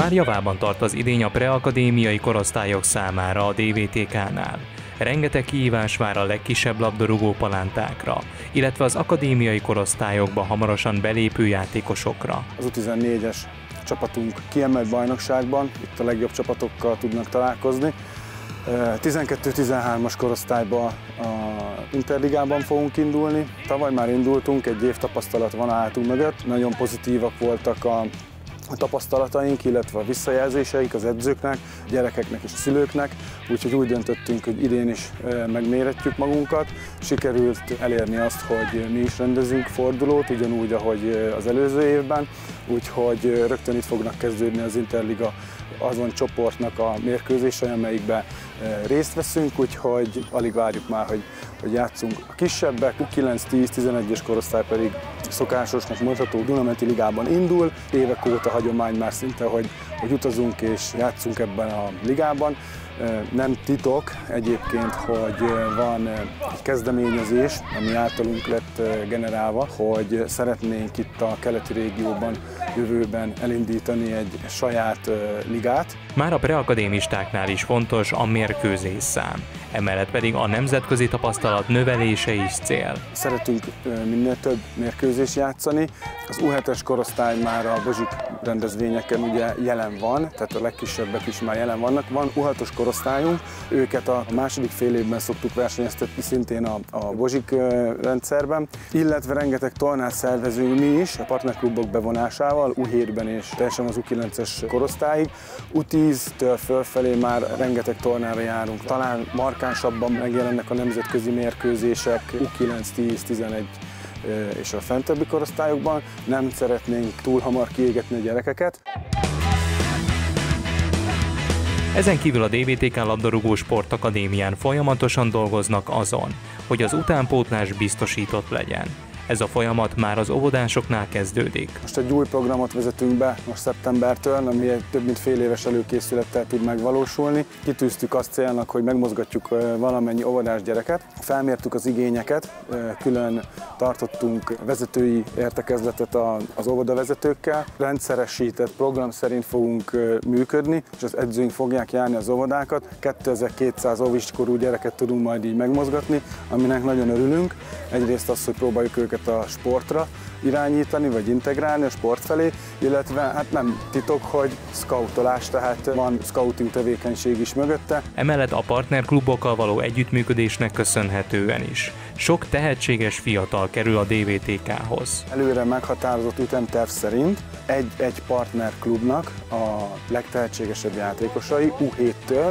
Már javában tart az idény a preakadémiai korosztályok számára a DVTK-nál. Rengeteg kihívás vár a legkisebb labdarúgó palántákra, illetve az akadémiai korosztályokba hamarosan belépő játékosokra. Az U14-es csapatunk kiemelt bajnokságban, itt a legjobb csapatokkal tudnak találkozni. 12-13-as korosztályban a Interligában fogunk indulni. Tavaly már indultunk, egy év tapasztalat van a hátunk mögött. Nagyon pozitívak voltak a tapasztalataink, illetve a visszajelzéseik az edzőknek, a gyerekeknek és a szülőknek, úgyhogy úgy döntöttünk, hogy idén is megméretjük magunkat. Sikerült elérni azt, hogy mi is rendezünk fordulót, ugyanúgy, ahogy az előző évben, úgyhogy rögtön itt fognak kezdődni az Interliga azon csoportnak a mérkőzései, amelyikben részt veszünk, úgyhogy alig várjuk már, hogy játszunk. A kisebbek, 9-10-11-es korosztály pedig szokásosnak mondható Dunamenti ligában indul. Évek óta hagyomány már szinte, hogy utazunk és játszunk ebben a ligában. Nem titok egyébként, hogy van egy kezdeményezés, ami általunk lett generálva, hogy szeretnénk itt a keleti régióban jövőben elindítani egy saját ligát. Már a preakadémistáknál is fontos a mérkőzésszám, emellett pedig a nemzetközi tapasztalat növelése is cél. Szeretünk minél több mérkőzést játszani. Az U7-es korosztály már a Bozsik rendezvényeken ugye jelen van, tehát a legkisebbek is már jelen vannak. Van U6-os korosztályunk, őket a második fél évben szoktuk versenyeztetni szintén a Bozsik rendszerben, illetve rengeteg tornát szervezünk mi is a partnerklubok bevonásával, U7-ben és teljesen az U9-es korosztályig. U10-től fölfelé már rengeteg tornára járunk. Talán markánsabban megjelennek a nemzetközi mérkőzések U9, 10, 11 és a fentebbi korosztályokban. Nem szeretnénk túl hamar kiégetni a gyerekeket. Ezen kívül a DVTK labdarúgó sportakadémián folyamatosan dolgoznak azon, hogy az utánpótlás biztosított legyen. Ez a folyamat már az óvodásoknál kezdődik. Most egy új programot vezetünk be most szeptembertől, ami egy több mint fél éves előkészülettel tud megvalósulni. Kitűztük azt célnak, hogy megmozgatjuk valamennyi óvodás gyereket. Felmértük az igényeket, külön tartottunk vezetői értekezletet az óvodavezetőkkel. Rendszeresített program szerint fogunk működni, és az edzőink fogják járni az óvodákat. 2200 óviskorú gyereket tudunk majd így megmozgatni, aminek nagyon örülünk. Egyrészt az, hogy próbáljuk őket a sportra irányítani, vagy integrálni a sport felé, illetve hát nem titok, hogy scoutolás, tehát van scouting tevékenység is mögötte. Emellett a partnerklubokkal való együttműködésnek köszönhetően is sok tehetséges fiatal kerül a DVTK-hoz. Előre meghatározott ütemterv szerint egy partnerklubnak a legtehetségesebb játékosai U7-től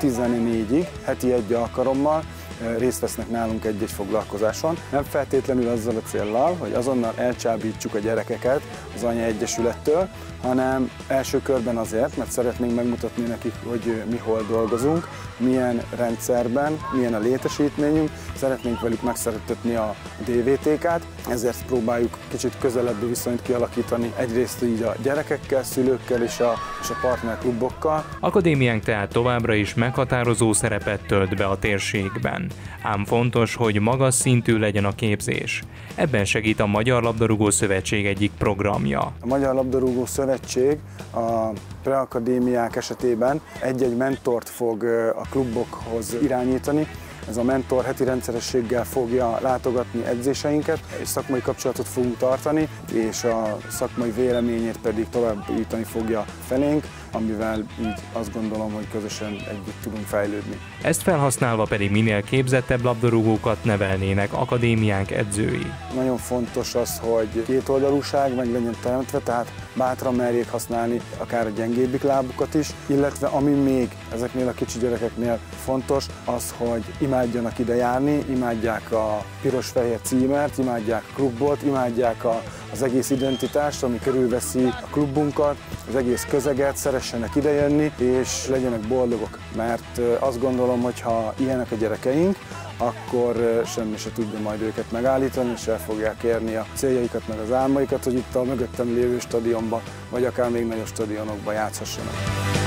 U14-ig heti egy alkalommal részt vesznek nálunk egy-egy foglalkozáson. Nem feltétlenül azzal a céllal, hogy azonnal elcsábítsuk a gyerekeket az anyaegyesülettől, hanem első körben azért, mert szeretnénk megmutatni nekik, hogy mi hol dolgozunk, milyen rendszerben, milyen a létesítményünk, szeretnénk velük megszerettetni a DVTK-t, ezért próbáljuk kicsit közelebbi viszonyt kialakítani egyrészt így a gyerekekkel, szülőkkel és a partnerklubokkal. Akadémiánk tehát továbbra is meghatározó szerepet tölt be a térségben, ám fontos, hogy magas szintű legyen a képzés. Ebben segít a Magyar Labdarúgó Szövetség egyik programja. A Magyar Labdarúgó Szövetség a preakadémiák esetében egy-egy mentort fog a klubokhoz irányítani. Ez a mentor heti rendszerességgel fogja látogatni edzéseinket, és szakmai kapcsolatot fogunk tartani, és a szakmai véleményét pedig továbbítani fogja felénk, amivel így azt gondolom, hogy közösen együtt tudunk fejlődni. Ezt felhasználva pedig minél képzettebb labdarúgókat nevelnének akadémiánk edzői. Nagyon fontos az, hogy kétoldalúság meg legyen teremtve, tehát bátran merjék használni akár a gyengébbik lábukat is, illetve ami még ezeknél a kicsi gyerekeknél fontos, az, hogy imádjanak ide járni, imádják a piros-fehér címert, imádják a klubot, imádják az egész identitást, ami körülveszi a klubunkat, az egész közeget, szeressenek idejönni, és legyenek boldogok, mert azt gondolom, hogy ha ilyenek a gyerekeink, akkor semmi se tudja majd őket megállítani, és el fogják érni a céljaikat, meg az álmaikat, hogy itt a mögöttem lévő stadionban, vagy akár még nagyobb stadionokban játszhassanak.